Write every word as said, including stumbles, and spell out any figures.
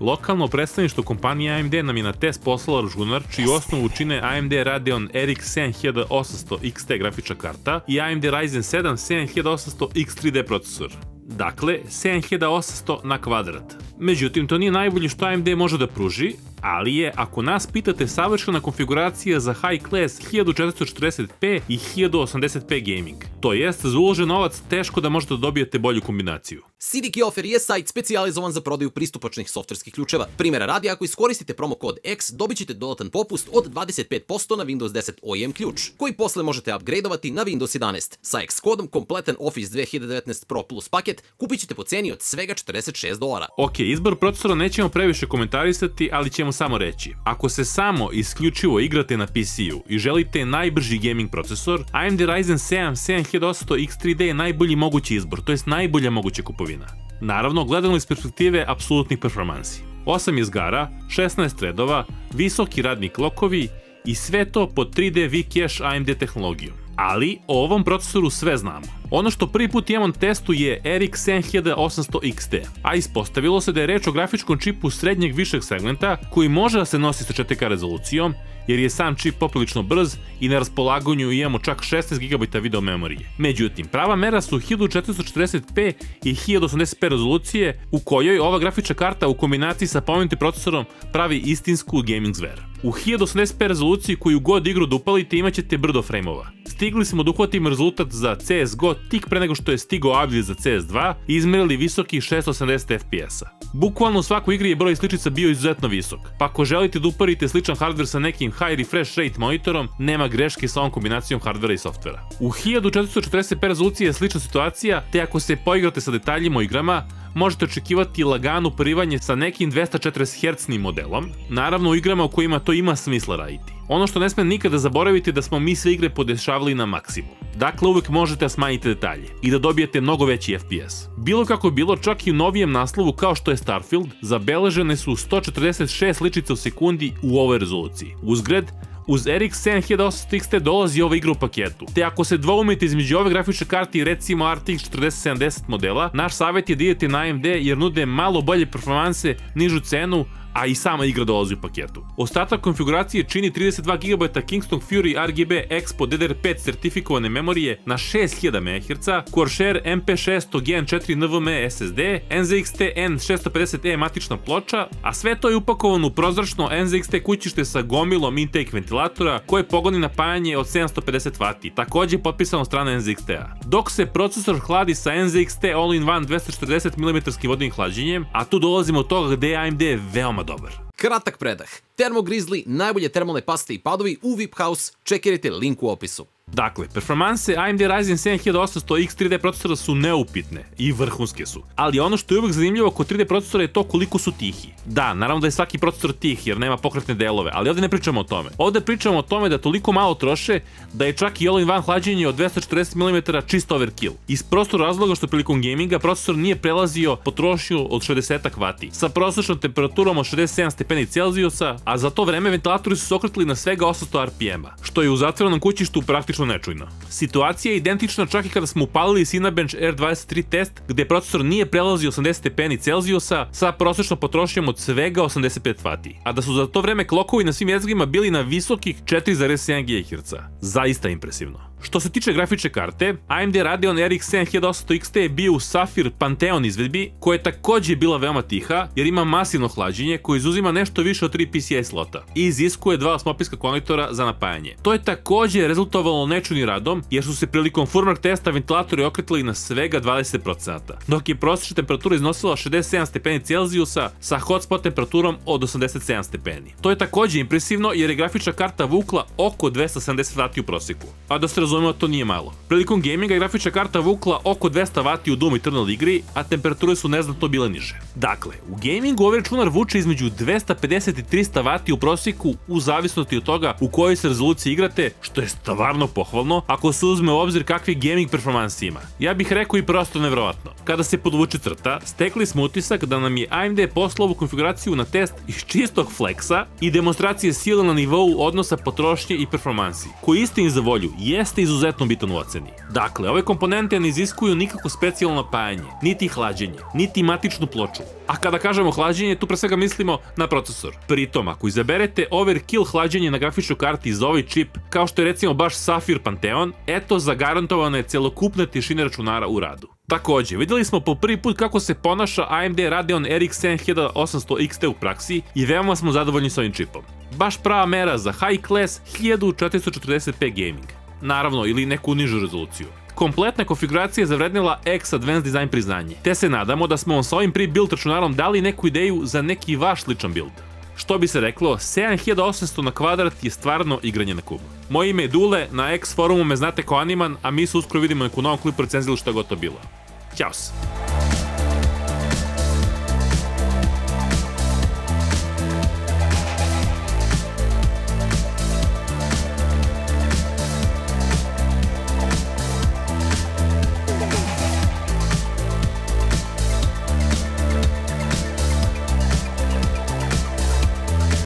Lokalno predstavništvo kompanije A M D nam je na test poslala računar čiju osnovu čine A M D Radeon R X sedam hiljada osamsto X T grafička karta i A M D Ryzen sedam sedam hiljada osamsto X tri D procesor. Dakle, sedam hiljada osamsto na kvadrat. Međutim, to nije najbolje što A M D može da pruži, ali je, ako nas pitate, savršena konfiguracija za high class hiljadu četiristo četrdeset p i hiljadu osamdeset p gaming. To jest, za uložen novac teško da možete da dobijete bolju kombinaciju. C D Key je sajt specijalizovan za prodaju pristupačnih softverskih ključeva. Primjera radi, ako iskoristite promo kod X, dobit ćete dodatan popust od dvadeset pet posto na Windows deset O E M ključ, koji posle možete upgradeovati na Windows jedanaest. Sa X kodom kompletan Office dve hiljade devetnaest Pro Plus paket kupit ćete po ceni od svega četrdeset šest dolara. Ok, izbor procesora nećemo previše komentarisati, ali ćemo samo reći. Ako se samo isključivo igrate na P C-u i želite najbrži gaming procesor, A M D Ryzen sedam sedam hiljada osamsto X tri D je najbolji mogući izbor, to jest najbolja moguća kupovina. Naravno, gledano iz perspektive apsolutnih performansi. osam izgara, šesnaest redova, visoki radni klokovi i sve to pod tri D V-Cache A M D tehnologijom. Ali, o ovom procesoru sve znamo. Ono što prvi put imamo na testu je R X sedam hiljada osamsto X T, a ispostavilo se da je reč o grafičkom čipu srednjeg višeg segmenta koji može da se nosi sa četiri K rezolucijom, jer je sam čip poprilično brz i na raspolaganju imamo čak šesnaest gigabajta video memorije. Međutim, prava mera su hiljadu četiristo četrdeset p i hiljadu osamdeset p rezolucije, u kojoj ova grafička karta u kombinaciji sa pomenutim procesorom pravi istinsku gaming zver. U hiljadu osamdeset p rezoluciji koju god igru da upalite imat ćete brdo frejmova. Stigli smo da uhvatimo rezultat za C S G O tik pre nego što je stigao update za C S dva i izmerili visoki šesto osamdeset F P S-a. Bukvalno u svakoj igri je broj sličica bio izuzetno visok, pa ako želite da uporite sličan hardware sa nekim high refresh rate monitorom, nema greške sa ovom kombinacijom hardvera i softvera. U hiljadu četiristo četrdeset p rezolucije je slična situacija, te ako se poigrate sa detaljima u igrama, možete očekivati lagano uparivanje sa nekim dvesta četrdeset hertznim modelom, naravno u igrama u kojima to ima smisla raditi. Ono što ne sme nikada zaboraviti da smo mi sve igre podešavali na maksimum. Dakle, uvek možete da smanjite detalje i da dobijete mnogo veći F P S. Bilo kako je bilo, čak i u novijem naslovu kao što je Starfield, zabeležene su sto četrdeset šest sličica u sekundi u ovoj rezoluciji. Uzgred, uz R X sedam hiljada osamsto X T dolazi ova igra u paketu, te ako se dvoumite između ove grafičke karte i recimo R T X četrdeset sedamdeset modela, naš savjet je da idete na A M D jer nude malo bolje performanse, nižu cenu, a i sama igra dolazi u paketu. Ostatak konfiguracije čini trideset dva gigabajta Kingston Fury R G B Expo D D R pet certifikovane memorije na šest hiljada megaherca, Corsair M P šesto Gen četiri N V M e S S D, N Z X T N šesto pedeset E matična ploča, a sve to je upakovano u prozračno N Z X T kućište sa gomilom intake ventilatora koje pogoni napajanje od sedamsto pedeset vati, takođe potpisano od strane N Z X T-a. Dok se procesor hladi sa N Z X T All-in-One dvesta četrdeset milimetara vodnim hlađenjem, a tu dolazimo od toga gde je A M D veoma dobar. Kratak predah. Thermo Grizzly, najbolje termalne paste i padovi u V I P House, čekirajte link u opisu. Dakle, performanse A M D Ryzen sedam hiljada osamsto X tri D procesora su neupitne i vrhunske su, ali ono što je uvek zanimljivo kod tri D procesora je to koliko su tihi. Da, naravno da je svaki procesor tih jer nema pokretne delove, ali ovde ne pričamo o tome. Ovde pričamo o tome da toliko malo troše da je čak i all-in-one hlađenje od dvesta četrdeset milimetara čisto overkill. Iz prostog razloga što prilikom gaminga procesor nije prelazio potrošnju od šezdeset vati, sa prosečnom temperaturom od šezdeset sedam stepeni Celzijusa, a za to vreme ventilatori su se okretili na svega osamsto R P M-a, što je u zatvorenom kućištu praktično nečujno. Situacija je identična čak i kada smo upalili Cinebench R dvadeset tri test, gde procesor nije prelazio osamdeset stepeni Celzijusa sa prosečnom potrošnjom od svega osamdeset pet vati, a da su za to vreme klokovi na svim jezgrima bili na visokih četiri zarez sedam gigaherca. Zaista impresivno. Što se tiče grafičke karte, A M D Radeon R X sedam hiljada osamsto X T je bio u Sapphire Pantheon izvedbi, koja je takođe bila veoma tiha, jer ima masivno hlađenje koje izuzima nešto više od tri P C I slota i iziskuje dva osmospinska konektora za napajanje. To je takođe rezultovalo nečujnim radom, jer su se prilikom firmware testa ventilatori okretili na svega dvadeset procenata, dok je prosečna temperatura iznosila šezdeset sedam stepeni Celzijusa sa hotspot temperaturom od osamdeset sedam stepeni. To je takođe impresivno jer je grafička karta vukla oko dvesta sedamdeset vati u proseku, a da se razumemo, to nije malo. Prilikom gaminga grafička karta vukla oko dvesta vati u Doom Eternal igri, a temperature su neznatno bile niže. Dakle, u gamingu ovaj računar vuče između dvesta pedeset i trista vati u proseku u zavisnosti od toga u kojoj se rezoluciji igrate, što je stvarno pohvalno ako se uzme u obzir kakve gaming performanse ima. Ja bih rekao i prosto nevjerovatno. Kada se podvuče crta, stekli smo utisak da nam je A M D poslao ovu konfiguraciju na test iz čistog fleksa i demonstracije sile na nivou odnosa potrošnje i performansi, koji istini za volju jeste jeste izuzetno bitan u oceni. Dakle, ove komponente ne iziskuju nikako specijalno napajanje, niti hlađenje, niti matičnu ploču. A kada kažemo hlađenje, tu pre svega mislimo na procesor. Pritom, ako izaberete overkill hlađenje na grafičnoj karti za ovaj čip, kao što je recimo baš Sapphire Pantheon, eto zagarantovana je celokupna tišina računara u radu. Takođe, videli smo po prvi put kako se ponaša A M D Radeon R X sedam hiljada osamsto X T u praksi i veoma smo zadovoljni s ovim čipom. Baš prava mera za high class hiljadu četiristo četrdeset p gaming. Naravno, ili neku nižu rezoluciju. Kompletna konfiguracija je zavrednila X Advanced Design priznanje, te se nadamo da smo vam sa ovim pre-build računarom dali neku ideju za neki vaš sličan build. Što bi se reklo, sedam hiljada osamsto na kvadrat je stvarno igranje na kubu. Moje ime je Dule, na X forumu me znate kao Animan, a mi se uskoro vidimo neku novom klipu recenziju šta god to bilo. Ćao se!